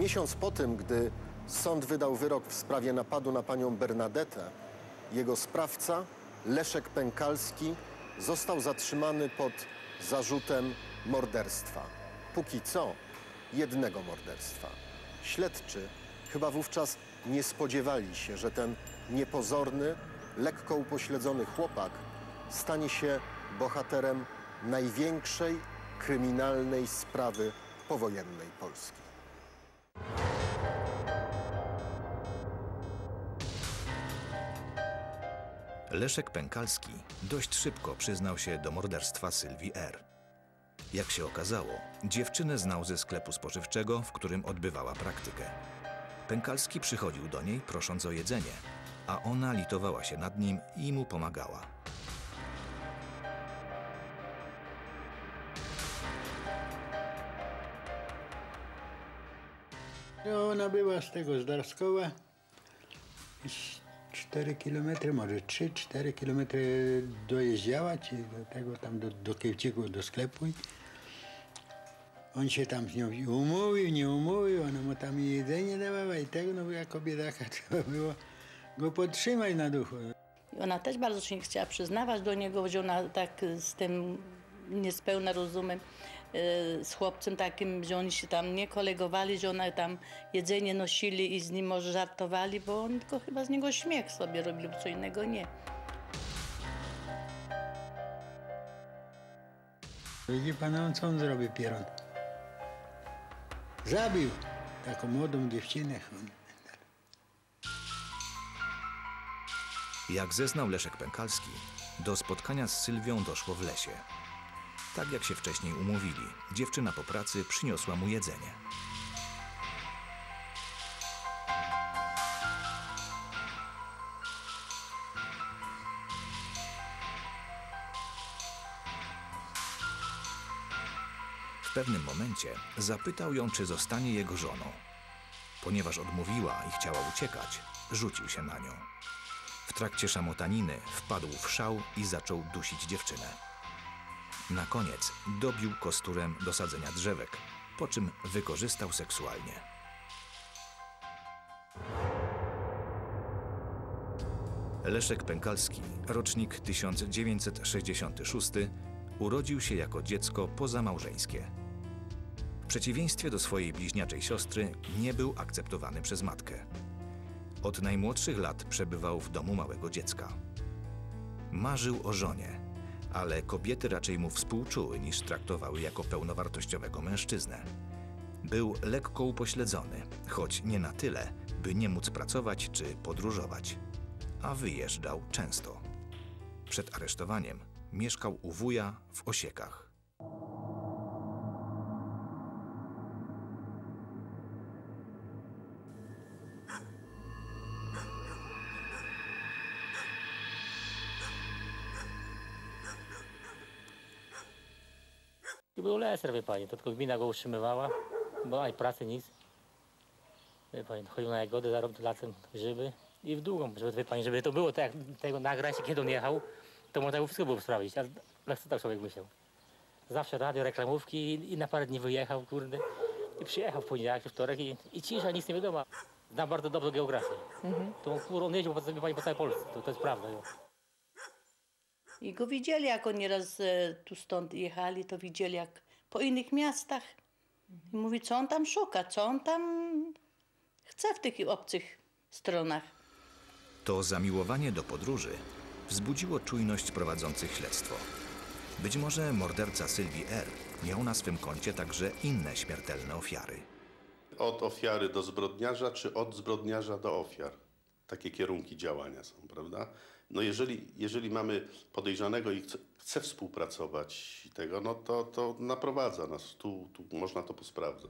Miesiąc po tym, gdy sąd wydał wyrok w sprawie napadu na panią Bernadetę, jego sprawca, Leszek Pękalski, został zatrzymany pod zarzutem morderstwa. Póki co jednego morderstwa. Śledczy chyba wówczas nie spodziewali się, że ten niepozorny, lekko upośledzony chłopak stanie się bohaterem największej kryminalnej sprawy powojennej Polski. Leszek Pękalski dość szybko przyznał się do morderstwa Sylwii R. Jak się okazało, dziewczynę znał ze sklepu spożywczego, w którym odbywała praktykę. Pękalski przychodził do niej, prosząc o jedzenie, a ona litowała się nad nim i mu pomagała. Ona była z tego, z Darskowa, 4 kilometry, może 3-4 kilometry dojeżdżała, czy do tego tam do Kiewciku, do sklepu. On się tam z nią umówił, nie umówił, ona mu tam jedzenie dawała i tego, no jak kobietaka trzeba było go podtrzymać na duchu. I ona też bardzo się nie chciała przyznawać do niego, że ona tak z tym niespełna rozumem, z chłopcem takim, że oni się tam nie kolegowali, że ona tam jedzenie nosili i z nim może żartowali, bo oni tylko chyba z niego śmiech sobie robili, bo co innego nie. Widzi pan, co on zrobił, Pieron? Zabił taką młodą dziewczynę. Jak zeznał Leszek Pękalski, do spotkania z Sylwią doszło w lesie. Tak jak się wcześniej umówili, dziewczyna po pracy przyniosła mu jedzenie. W pewnym momencie zapytał ją, czy zostanie jego żoną. Ponieważ odmówiła i chciała uciekać, rzucił się na nią. W trakcie szamotaniny wpadł w szał i zaczął dusić dziewczynę. Na koniec dobił kosturem do sadzenia drzewek, po czym wykorzystał seksualnie. Leszek Pękalski, rocznik 1966, urodził się jako dziecko pozamałżeńskie. W przeciwieństwie do swojej bliźniaczej siostry nie był akceptowany przez matkę. Od najmłodszych lat przebywał w domu małego dziecka. Marzył o żonie, ale kobiety raczej mu współczuły niż traktowały jako pełnowartościowego mężczyznę. Był lekko upośledzony, choć nie na tyle, by nie móc pracować czy podróżować, a wyjeżdżał często. Przed aresztowaniem mieszkał u wuja w Osiekach. I był leser, wie pani, to tylko gmina go utrzymywała, bo ani pracy nic. Wie pani, chodził na jagody, zarobił lasem grzyby i w długą, żeby, wie pani, żeby to było tak, jak tego nagrać, kiedy on jechał, to można było wszystko było sprawdzić, ale co tak człowiek myślał. Zawsze radio, reklamówki i na parę dni wyjechał, kurde, i przyjechał w poniedziałek, w wtorek i cisza, nic nie wiadomo. Znam bardzo dobrze geografię. To on jeździł po całej Polsce, to jest prawda. Jo. I go widzieli, jak oni raz tu stąd jechali, to widzieli jak po innych miastach. I mówi, co on tam szuka, co on tam chce w tych obcych stronach. To zamiłowanie do podróży wzbudziło czujność prowadzących śledztwo. Być może morderca Sylwii R. miał na swym koncie także inne śmiertelne ofiary. Od ofiary do zbrodniarza, czy od zbrodniarza do ofiar? Takie kierunki działania są, prawda? No jeżeli mamy podejrzanego i chce współpracować tego, no to naprowadza nas. Tu można to posprawdzać.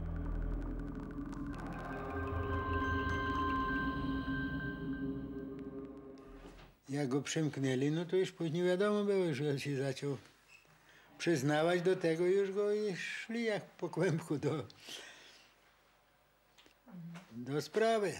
Jak go przymknęli, no to już później wiadomo było, że się zaczął przyznawać do tego, już go i szli jak po kłębku do sprawy.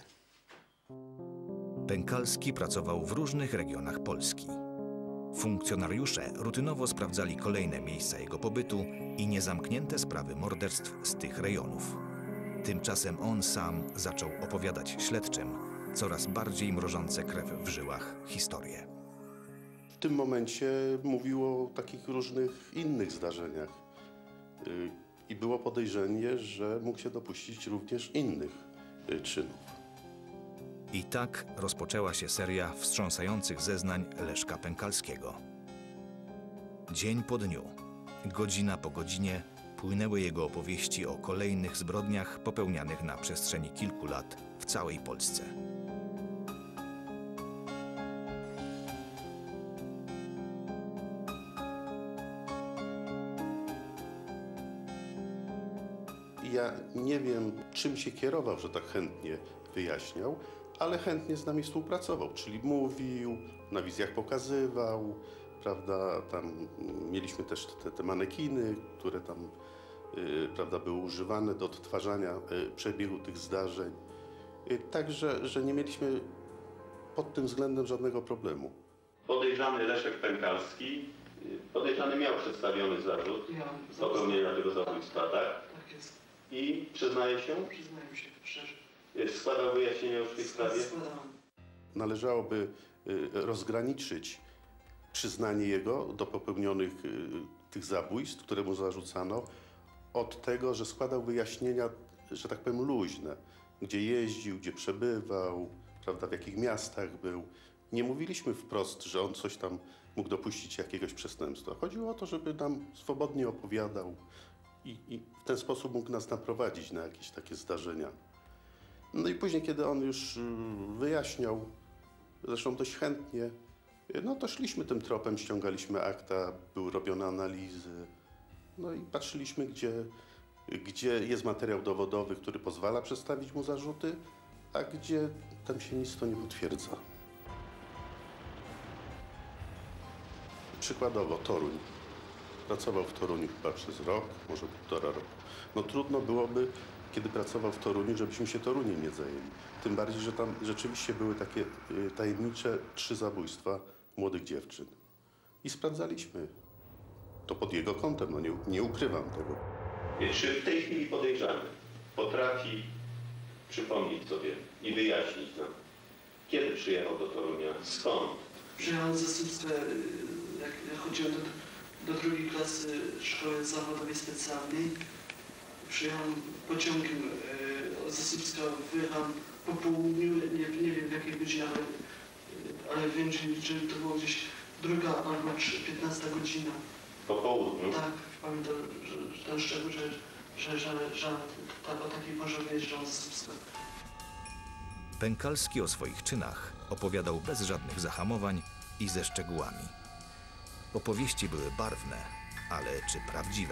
Pękalski pracował w różnych regionach Polski. Funkcjonariusze rutynowo sprawdzali kolejne miejsca jego pobytu i niezamknięte sprawy morderstw z tych rejonów. Tymczasem on sam zaczął opowiadać śledczym coraz bardziej mrożące krew w żyłach historie. W tym momencie mówił o takich różnych innych zdarzeniach i było podejrzenie, że mógł się dopuścić również innych czynów. I tak rozpoczęła się seria wstrząsających zeznań Leszka Pękalskiego. Dzień po dniu, godzina po godzinie płynęły jego opowieści o kolejnych zbrodniach popełnianych na przestrzeni kilku lat w całej Polsce. Ja nie wiem, czym się kierował, że tak chętnie wyjaśniał, ale chętnie z nami współpracował, czyli mówił, na wizjach pokazywał, prawda, tam mieliśmy też te manekiny, które tam, prawda, były używane do odtwarzania przebiegu tych zdarzeń. Także, że nie mieliśmy pod tym względem żadnego problemu. Podejrzany Leszek Pękalski, podejrzany miał przedstawiony zarzut popełnienia tego zabójstwa, tak? Tak jest. I przyznaje się? Przyznaję się szczerze. Składał wyjaśnienia już w tej sprawie? Składałam. Należałoby rozgraniczyć przyznanie jego do popełnionych tych zabójstw, które mu zarzucano, od tego, że składał wyjaśnienia, że tak powiem, luźne. Gdzie jeździł, gdzie przebywał, prawda, w jakich miastach był. Nie mówiliśmy wprost, że on coś tam mógł dopuścić jakiegoś przestępstwa. Chodziło o to, żeby nam swobodnie opowiadał i w ten sposób mógł nas naprowadzić na jakieś takie zdarzenia. No i później, kiedy on już wyjaśniał, zresztą dość chętnie, no to szliśmy tym tropem, ściągaliśmy akta, były robione analizy, no i patrzyliśmy, gdzie jest materiał dowodowy, który pozwala przedstawić mu zarzuty, a gdzie tam się nic to nie potwierdza. Przykładowo Toruń. Pracował w Toruniu chyba przez rok, może 1,5 roku. No trudno byłoby, kiedy pracował w Toruniu, żebyśmy się Toruniem nie zajęli. Tym bardziej, że tam rzeczywiście były takie tajemnicze 3 zabójstwa młodych dziewczyn. I sprawdzaliśmy to pod jego kątem, no nie ukrywam tego. Czy w tej chwili podejrzany potrafi przypomnieć sobie i wyjaśnić nam, kiedy przyjechał do Torunia, skąd? Przyjechałem z Zasupska, jak chodziłem do drugiej klasy szkoły zawodowej specjalnej. Przyjechałem pociągiem z Zasupska, wyjechałem po południu, nie wiem w jakiej godzinie, ale wiem, że to było gdzieś 2 albo 15 godzina. Po południu? Tak, pamiętam, że ten szczegół, że o takiej porze wyjeżdżał z Zasupska. Pękalski o swoich czynach opowiadał bez żadnych zahamowań i ze szczegółami. Opowieści były barwne, ale czy prawdziwe?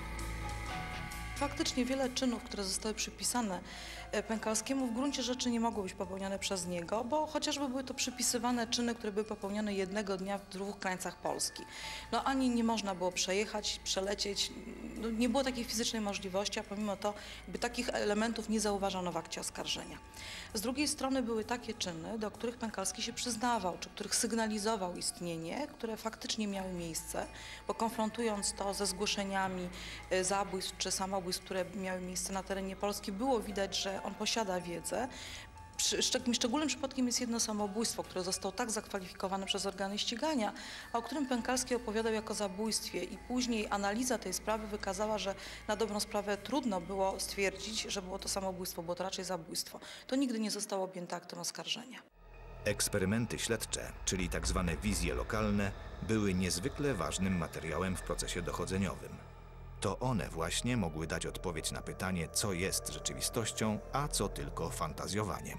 Faktycznie wiele czynów, które zostały przypisane Pękalskiemu, w gruncie rzeczy nie mogły być popełnione przez niego, bo chociażby były to przypisywane czyny, które były popełnione jednego dnia w 2 krańcach Polski. No ani nie można było przejechać, przelecieć, no, nie było takiej fizycznej możliwości, a pomimo to jakby takich elementów nie zauważono w akcie oskarżenia. Z drugiej strony były takie czyny, do których Pękalski się przyznawał, czy których sygnalizował istnienie, które faktycznie miały miejsce, bo konfrontując to ze zgłoszeniami zabójstw czy samobójstw, które miały miejsce na terenie Polski, było widać, że on posiada wiedzę. Szczególnym przypadkiem jest jedno samobójstwo, które zostało tak zakwalifikowane przez organy ścigania, a o którym Pękalski opowiadał jako zabójstwie i później analiza tej sprawy wykazała, że na dobrą sprawę trudno było stwierdzić, że było to samobójstwo, było to raczej zabójstwo. To nigdy nie zostało objęte aktem oskarżenia. Eksperymenty śledcze, czyli tak zwane wizje lokalne, były niezwykle ważnym materiałem w procesie dochodzeniowym. To one właśnie mogły dać odpowiedź na pytanie, co jest rzeczywistością, a co tylko fantazjowaniem.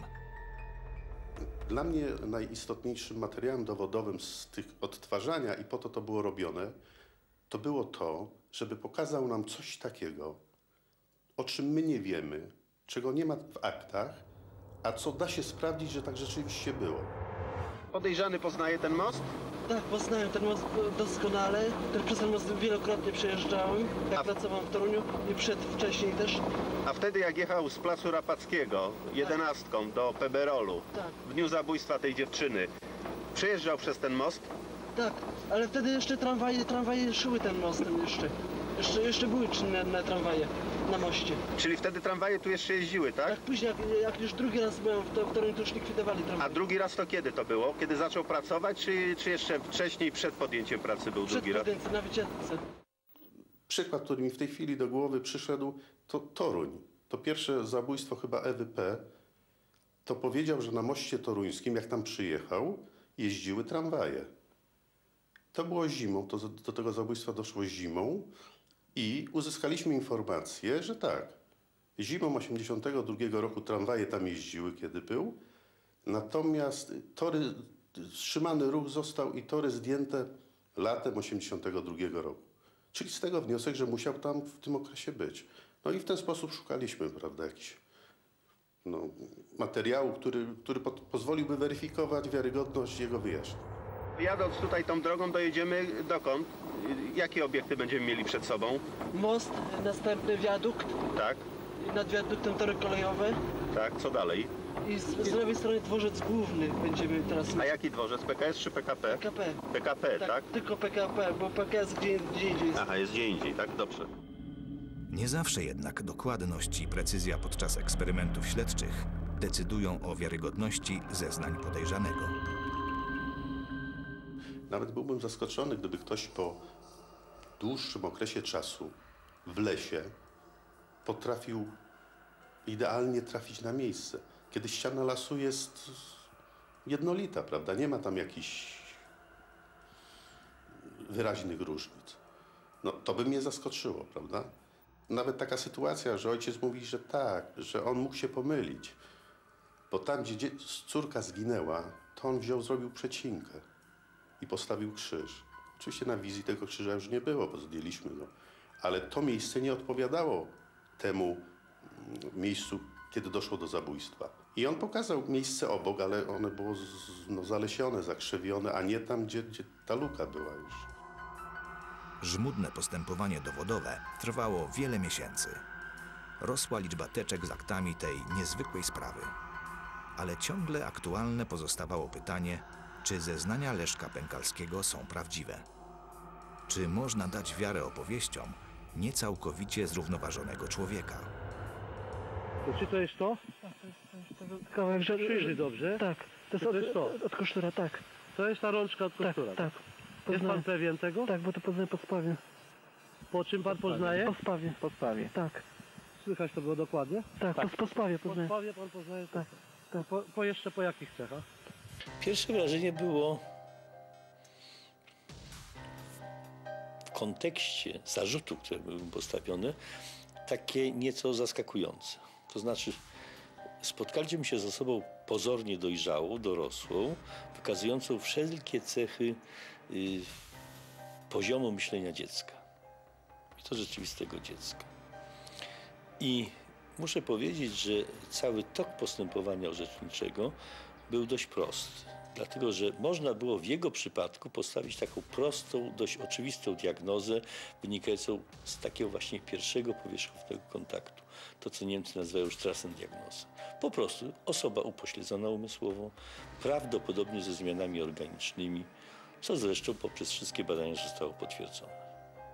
Dla mnie najistotniejszym materiałem dowodowym z tych odtwarzania, i po to było robione, to było to, żeby pokazał nam coś takiego, o czym my nie wiemy, czego nie ma w aktach, a co da się sprawdzić, że tak rzeczywiście było. Podejrzany poznaje ten most? Tak, poznaję ten most doskonale. Przez ten most wielokrotnie przejeżdżałem, jak pracowałem w Toruniu i wcześniej też. A wtedy jak jechał z placu Rapackiego 11 do Peberolu, Tak. w dniu zabójstwa tej dziewczyny, przejeżdżał przez ten most? Tak, ale wtedy jeszcze tramwaje szyły ten most jeszcze były czynne tramwaje. na moście. Czyli wtedy tramwaje tu jeszcze jeździły, tak? Tak, później jak już drugi raz byłem w Toruniu, to już likwidowali tramwaje. A drugi raz to kiedy to było? Kiedy zaczął pracować, czy jeszcze wcześniej, przed podjęciem pracy był drugi raz? Przed na wycieczce. Przykład, który mi w tej chwili do głowy przyszedł, to Toruń. To pierwsze zabójstwo chyba Ewy P. To powiedział, że na moście toruńskim, jak tam przyjechał, jeździły tramwaje. To było zimą, do tego zabójstwa doszło zimą i uzyskaliśmy informację, że tak, zimą 82 roku tramwaje tam jeździły, kiedy był, natomiast tory, wstrzymany ruch został i tory zdjęte latem 82 roku. Czyli z tego wniosek, że musiał tam w tym okresie być. No i w ten sposób szukaliśmy, prawda, jakiś materiału, który pozwoliłby weryfikować wiarygodność jego wyjaśnień. Jadąc tutaj tą drogą dojedziemy dokąd? Jakie obiekty będziemy mieli przed sobą? Most, następny wiadukt. Tak, I nad wiaduktem tory kolejowe. tak, co dalej? I z lewej strony dworzec główny będziemy teraz... A jaki dworzec? PKS czy PKP? PKP. PKP, tak? Tylko PKP, bo PKS gdzie indziej jest. Aha, jest gdzie indziej, tak? Dobrze. Nie zawsze jednak dokładność i precyzja podczas eksperymentów śledczych decydują o wiarygodności zeznań podejrzanego. Nawet byłbym zaskoczony, gdyby ktoś po dłuższym okresie czasu w lesie potrafił idealnie trafić na miejsce, kiedy ściana lasu jest jednolita, prawda? Nie ma tam jakichś wyraźnych różnic. No, to by mnie zaskoczyło, prawda? Nawet taka sytuacja, że ojciec mówi, że tak, że on mógł się pomylić, bo tam, gdzie córka zginęła, to on zrobił przecinkę i postawił krzyż. Oczywiście na wizji tego krzyża już nie było, bo zdjęliśmy go, ale to miejsce nie odpowiadało temu miejscu, kiedy doszło do zabójstwa. I on pokazał miejsce obok, ale ono było zalesione, zakrzywione, a nie tam, gdzie ta luka była już. Żmudne postępowanie dowodowe trwało wiele miesięcy. Rosła liczba teczek z aktami tej niezwykłej sprawy. Ale ciągle aktualne pozostawało pytanie, czy zeznania Leszka Pękalskiego są prawdziwe. Czy można dać wiarę opowieściom niecałkowicie zrównoważonego człowieka? Czy to jest to? Kawałek Przyjrzyj dobrze. Tak, to jest to. Od kosztura, tak. To jest ta rączka od kosztura. Tak. Jest pan pewien tego? Tak, bo to poznaję po spawie. Po czym pan poznaje? Po spawie. Po spawie. Tak. Słychać to było dokładnie? Tak, po spawie Po poznaję. spawie pan poznaje? Tak. Jeszcze po jakich cechach? Pierwsze wrażenie było w kontekście zarzutów, które były postawione, takie nieco zaskakujące. To znaczy, spotkaliśmy się ze osobą pozornie dojrzałą, dorosłą, wykazującą wszelkie cechy poziomu myślenia dziecka. I to rzeczywistego dziecka. I muszę powiedzieć, że cały tok postępowania orzeczniczego był dość prosty. Dlatego, że można było w jego przypadku postawić taką prostą, dość oczywistą diagnozę wynikającą z takiego właśnie pierwszego powierzchownego kontaktu. To, co Niemcy nazywają już Strassendiagnozą. Po prostu osoba upośledzona umysłowo, prawdopodobnie ze zmianami organicznymi, co zresztą poprzez wszystkie badania zostało potwierdzone.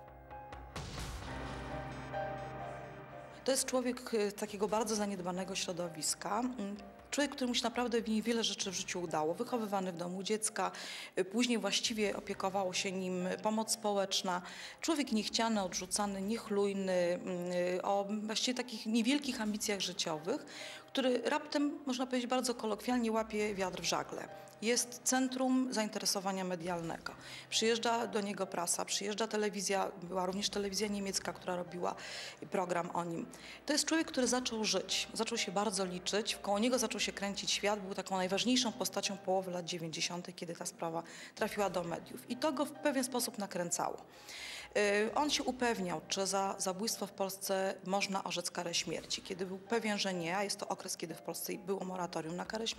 To jest człowiek takiego bardzo zaniedbanego środowiska. Człowiek, któremu się naprawdę wiele rzeczy w życiu udało. Wychowywany w domu dziecka, później właściwie opiekowało się nim pomoc społeczna. Człowiek niechciany, odrzucany, niechlujny, o właściwie takich niewielkich ambicjach życiowych, który raptem, można powiedzieć bardzo kolokwialnie, łapie wiatr w żagle. Jest centrum zainteresowania medialnego. Przyjeżdża do niego prasa, przyjeżdża telewizja, była również telewizja niemiecka, która robiła program o nim. To jest człowiek, który zaczął żyć, zaczął się bardzo liczyć, koło niego zaczął się kręcić świat, był taką najważniejszą postacią połowy lat 90., kiedy ta sprawa trafiła do mediów. I to go w pewien sposób nakręcało. On się upewniał, czy za zabójstwo w Polsce można orzec karę śmierci. Kiedy był pewien, że nie, a jest to okres, kiedy w Polsce było moratorium na karę śmierci,